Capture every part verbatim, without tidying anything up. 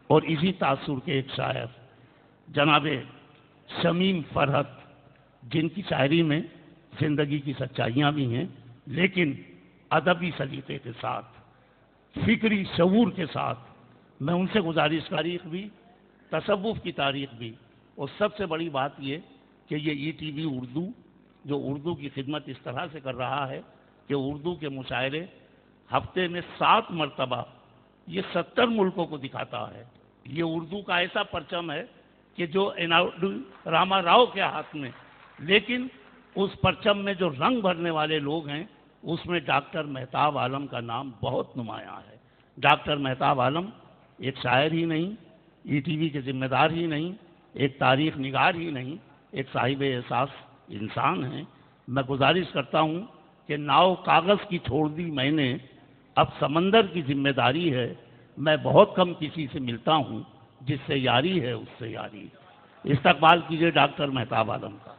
اور اسی تاثر کے ایک شاعر جناب شمیم فرحت، جن کی شاعری میں زندگی کی سچائیاں بھی ہیں لیکن ادبی سلیقے کے ساتھ، فکری شعور کے ساتھ، میں ان سے گزارش، تاریخ بھی، تصوف کی تاریخ بھی، اور سب سے بڑی بات یہ کہ یہ ای ٹی وی اردو جو اردو کی خدمت اس طرح سے کر رہا ہے کہ اردو کے مشاعرے ہفتے میں سات مرتبہ یہ ستر ملکوں کو دکھاتا ہے۔ یہ اردو کا ایسا پرچم ہے کہ جو راما راؤ کے ہاتھ میں، لیکن اس پرچم میں جو رنگ بھرنے والے لوگ ہیں اس میں ڈاکٹر مہتاب عالم کا نام بہت نمایاں ہے۔ ڈاکٹر مہتاب عالم ایک شاعر ہی نہیں، ای ٹی وی کے ذمہ دار ہی نہیں، ایک تاریخ نگار ہی نہیں، ایک صاحب احساس انسان ہیں۔ میں گزارش کرتا ہوں کہ ناؤ کاغذ کی چھوڑ دی میں نے، اب سمندر کی ذمہ داری ہے، میں بہت کم کسی سے ملتا ہوں، جس سے یاری ہے اس سے یاری۔ استقبال کیجئے ڈاکٹر مہتاب عالم کا۔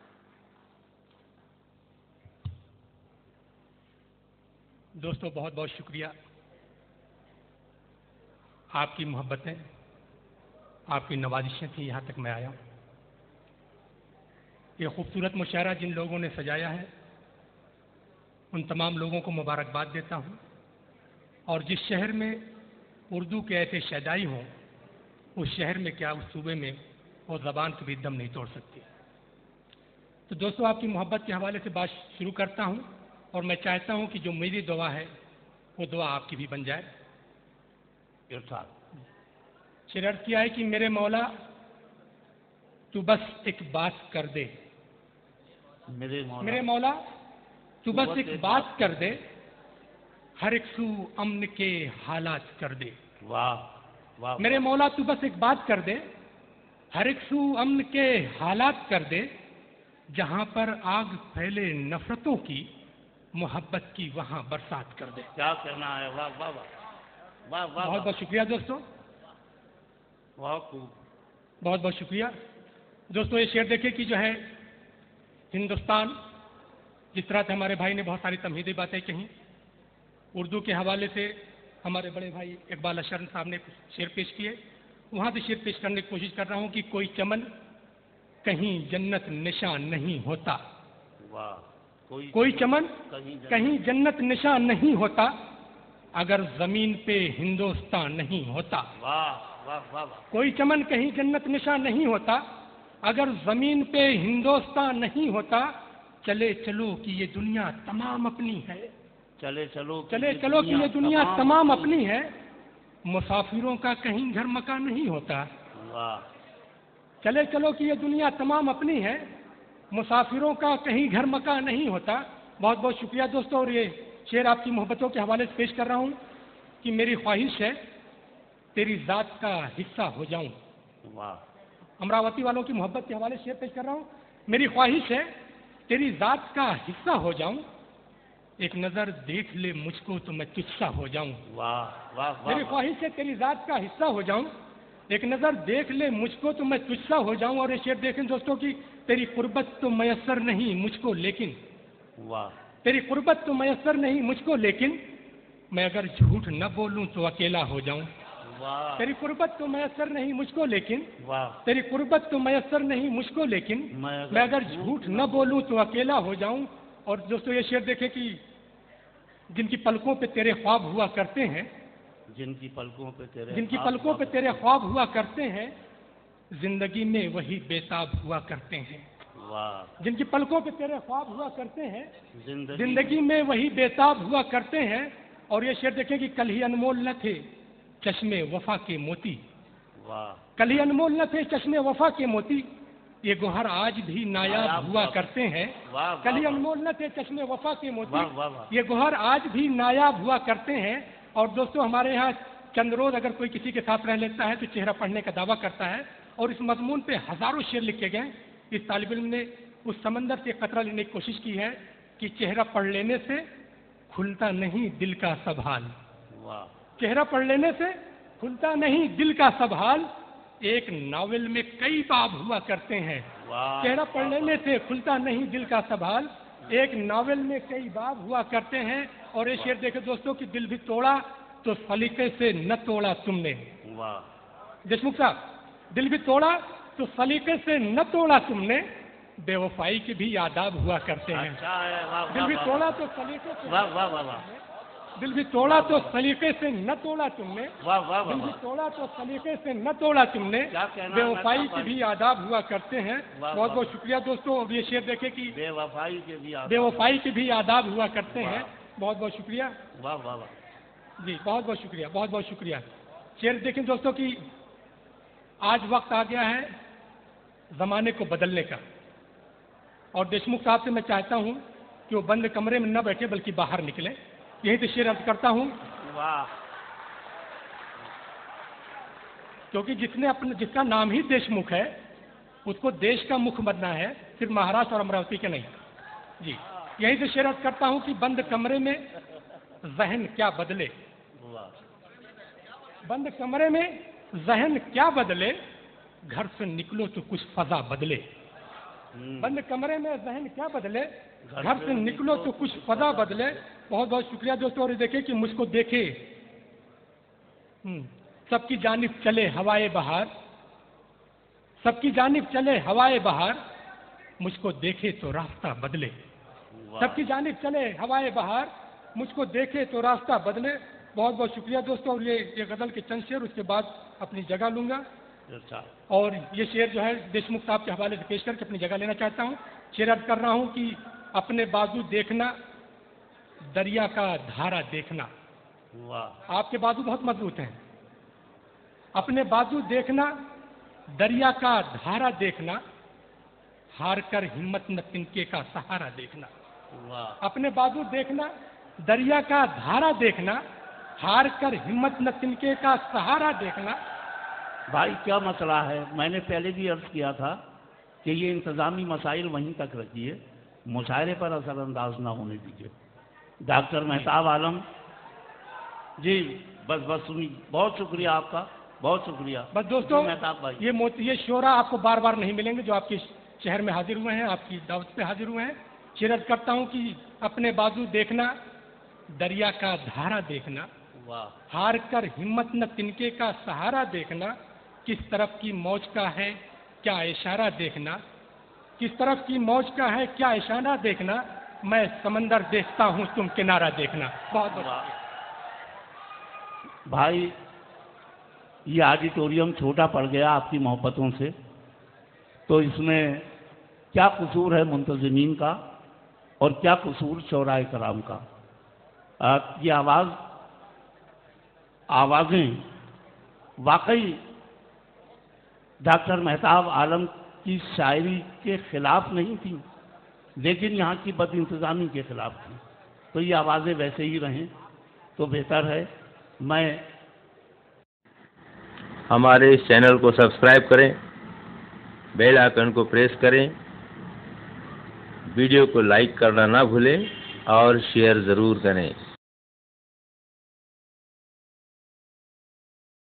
دوستو بہت بہت شکریہ، آپ کی محبتیں، آپ کی نوازشیں تھیں، یہاں تک میں آیا ہوں۔ یہ خوبصورت مشاعرہ جن لوگوں نے سجایا ہے ان تمام لوگوں کو مبارکباد دیتا ہوں، اور جس شہر میں اردو کے ایسے شیدائی ہوں اس شہر میں کیا، اس صوبے میں وہ زبان کبھی دم نہیں توڑ سکتی۔ تو دوستو آپ کی محبت کے حوالے سے بات شروع کرتا ہوں، اور میں چاہتا ہوں کہ جو میری دعا ہے وہ دعا آپ کی بھی بن جائے۔ شعر عرض کیا ہے کہ میرے مولا تو بس ایک بات کر دے، میرے مولا, میرے مولا تو بس ایک بات کر دے، ہر ایک سو امن کے حالات کر دے۔ واہ واہ میرے مولا تو بس ایک بات کر دے، ہر ایک سو امن کے حالات کر دے، جہاں پر آگ پھیلے نفرتوں کی، محبت کی وہاں برسات کر دے۔ کیا کہنا ہے، واہ واہ واہ واہ واہ، بہت بہت شکریہ دوستو، واہ خوب، بہت بہت شکریہ دوستو۔ یہ شعر دیکھیں کہ جو ہے ہندوستان، جس طرح سے ہمارے بھائی نے بہت ساری تمہیدی باتیں کہیں، اردو کے حوالے سے ہمارے بڑے بھائی اقبال اشرن صاحب نے کچھ شعر پیش کیے، وہاں سے شعر پیش کرنے کی کوشش کر رہا ہوں کہ کوئی چمن کہیں جنت نشان نہیں ہوتا، واہ، کوئی چمن کہیں جنت نشان نہیں ہوتا، اگر زمین پہ ہندوستان نہیں ہوتا۔ واہ واہ واہ، کوئی چمن کہیں جنت نشان نہیں ہوتا، اگر زمین پہ ہندوستان نہیں ہوتا، چلے چلو کہ یہ دنیا تمام اپنی ہے، چلے چلو چلے چلو کہ یہ دنیا تمام اپنی ہے، مسافروں کا کہیں گھر مکان نہیں ہوتا۔ واہ، چلے چلو کہ یہ دنیا تمام اپنی ہے، مسافروں کا کہیں گھر مکان نہیں ہوتا۔ بہت بہت شکریہ دوستو، اور یہ شعر آپ کی محبتوں کے حوالے سے پیش کر رہا ہوں کہ میری خواہش ہے تیری ذات کا حصہ ہو جاؤں۔ واہ، امراوتی والوں کی محبت کے حوالے سے شعر پیش کر رہا ہوں، میری خواہش ہے تیری ذات کا حصہ ہو جاؤں، ایک نظر دیکھ لے مجھ کو تو میں تجھ سا ہو جاؤں۔ واہ واہ، میری خواہش ہے تیری ذات کا حصہ ہو جاؤں، ایک نظر دیکھ لے مجھ کو تو میں تجھ سا ہو جاؤں۔ اور یہ شعر دیکھیں دوستوں کی، تیری قربت تو میسر نہیں مجھ کو لیکن، واہ، تیری قربت تو میسر نہیں مجھ کو لیکن، میں اگر جھوٹ نہ بولوں تو اکیلا ہو جاؤں۔ واہ، تیری قربت تو میسر نہیں مجھ کو لیکن، واہ، تیری قربت تو میسر نہیں مجھ کو لیکن، میں اگر جھوٹ نہ بولوں تو اکیلا ہو جاؤں۔ اور دوستو یہ شعر دیکھیں کہ جن کی پلکوں پہ تیرے خواب ہوا کرتے ہیں، جن کی پلکوں پہ تیرے جن کی پلکوں پہ تیرے خواب ہوا کرتے ہیں، زندگی میں وہی بےتاب ہوا کرتے ہیں۔ واہ، جن کی پلکوں پہ تیرے خواب ہوا کرتے ہیں، زندگی زندگی میں وہی بےتاب ہوا کرتے ہیں۔ اور یہ شعر دیکھیں کہ کل ہی انمول نہ تھے چشمے وفا کے موتی، واہ، کل ہی انمول نہ تھے چشمے وفا کے موتی، یہ گوہر آج بھی نایاب ہوا کرتے ہیں۔ کل ہی انمول نہ تھے چشمے وفا کے موتی، یہ گوہر آج بھی نایاب ہوا کرتے ہیں۔ اور دوستو ہمارے یہاں چند روز اگر کوئی کسی کے ساتھ رہ لیتا ہے تو چہرہ پڑھنے کا دعویٰ کرتا ہے، اور اس مضمون پہ ہزاروں شعر لکھے گئے۔ اس طالب علم نے اس سمندر سے قطرہ لینے کی کوشش کی ہے کہ چہرہ پڑھ لینے سے کھلتا نہیں دل کا سب حال، واہ، چہرہ پڑھ لینے سے کھلتا نہیں دل کا سب حال، ایک ناول میں کئی باب ہوا کرتے ہیں۔ واہ، چہرہ پڑھ لینے سے کھلتا نہیں دل کا سب حال، ایک ناول میں کئی باب ہوا کرتے ہیں۔ اور یہ شعر دیکھیں دوستوں کہ دل بھی توڑا تو سلیقے سے نہ توڑا تم نے، واہ، देशमुख साहब, दिल भी तोड़ा तो सलीके से न तोड़ा तुमने, बेवफाई के भी आदाब हुआ करते हैं। अच्छा है, वाह, दिल भी वाह, तोड़ा तो सलीके से, वाह वाह वाह वाह, दिल भी तोड़ा तो सलीके से न तोड़ा तुमने, वाह वाह दिल भी वाह, तोड़ा तो सलीके से न तोड़ा तुमने, क्या कहना है, बेवफाई मैं के क्या भी आदाब हुआ करते हैं। वाह, बहुत वाह। बहुत शुक्रिया दोस्तों। अब ये शेर देखे कि बेवफाई के भी आदाब। बेवफाई के भी आदाब हुआ करते हैं। बहुत बहुत शुक्रिया वाह वाह वाह, जी, बहुत बहुत शुक्रिया, बहुत बहुत शुक्रिया। शेर देखें दोस्तों कि आज वक्त आ गया है जमाने को बदलने का, और देशमुख साहब से मैं चाहता हूं कि वो बंद कमरे में न बैठे बल्कि बाहर निकले। यही तो शेर अर्ज करता हूं, वाह, क्योंकि जिसने अपने जिसका नाम ही देशमुख है उसको देश का मुख बनना है, सिर्फ महाराष्ट्र और अमरावती के नहीं। जी, यही तो शेर अर्ज करता हूं कि बंद कमरे में जहन क्या बदले, वाह, बंद कमरे में जहन क्या बदले, घर से निकलो तो कुछ फजा बदले। हम्म, बंद कमरे में जहन क्या बदले, घर से निकलो तो कुछ फजा बदले। बहुत बहुत शुक्रिया दोस्तों। और देखिए कि मुझको देखे हम्म, सबकी जानिब चले हवाए बहार, सबकी जानिब चले हवाए बहार, मुझको देखे तो रास्ता बदले। वाह, सबकी जानिब चले हवाए बहार, मुझको देखे तो रास्ता बदले। बहुत बहुत शुक्रिया दोस्तों। और ये ये गजल के चंद शेर, उसके बाद अपनी जगह लूंगा। अच्छा, और ये शेर जो है देशमुख साहब के हवाले से पेश करके अपनी जगह लेना चाहता हूँ। शेर अर्ज कर रहा हूँ कि अपने बाजू देखना, दरिया का धारा देखना। वाह, आपके बाजू बहुत मजबूत हैं। अपने बाजू देखना, दरिया का धारा देखना, हार कर हिम्मत न तिनके का सहारा देखना। वाह, अपने बाजू देखना, दरिया का धारा देखना, हार कर हिम्मत न तिनके का सहारा देखना। भाई क्या मसला है, मैंने पहले भी अर्ज किया था कि ये इंतज़ामी मसाइल वहीं तक रखिए, मुशायरे पर असरअंदाज ना होने दीजिए। डॉक्टर मेहताब आलम जी, बस बस सुनी, बहुत शुक्रिया आपका, बहुत शुक्रिया। बस दोस्तों, मेहताब भाई, ये मोती ये शोरा आपको बार बार नहीं मिलेंगे जो आपके शहर में हाजिर हुए हैं, आपकी दावत पे हाजिर हुए हैं। शेर अर्ज करता हूँ कि अपने बाजू देखना, दरिया का धारा देखना, वाह, हार कर हिम्मत न तिनके का सहारा देखना, किस तरफ की मौज का है क्या इशारा देखना, किस तरफ की मौज का है क्या इशारा देखना, मैं समंदर देखता हूँ तुम किनारा देखना। बहुत बहुत वाह। भाई ये ऑडिटोरियम छोटा पड़ गया आपकी मोहब्बतों से, तो इसमें क्या कसूर है मुंतज़िमीन का और क्या कसूर शोराए कराम का। आ, ये आवाज़ आवाज़ें वाकई डॉक्टर मेहताब आलम की शायरी के ख़िलाफ़ नहीं थी, लेकिन यहाँ की बद इंतज़ामी के ख़िलाफ़ थी। तो ये आवाज़ें वैसे ही रहें तो बेहतर है। मैं हमारे इस चैनल को सब्सक्राइब करें, बेल आइकन को प्रेस करें, वीडियो को लाइक करना ना भूलें और शेयर ज़रूर करें।